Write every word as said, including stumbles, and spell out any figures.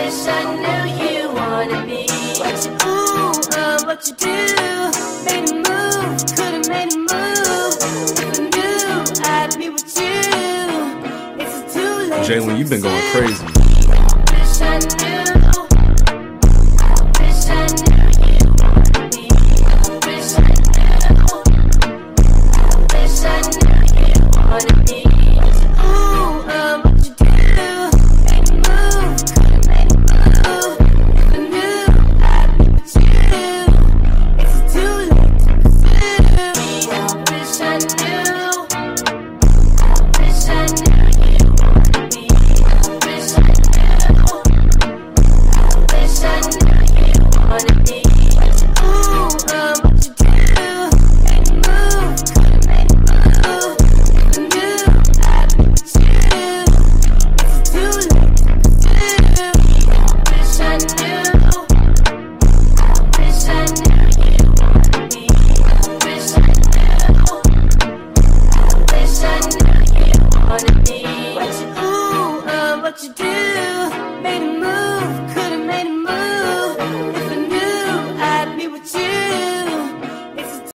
wish I knew you wanted me. What you ooh, uh, what you do? Made a move, could've made a move. If I knew I'd be with you. It's too late. Jalen, you've been going crazy.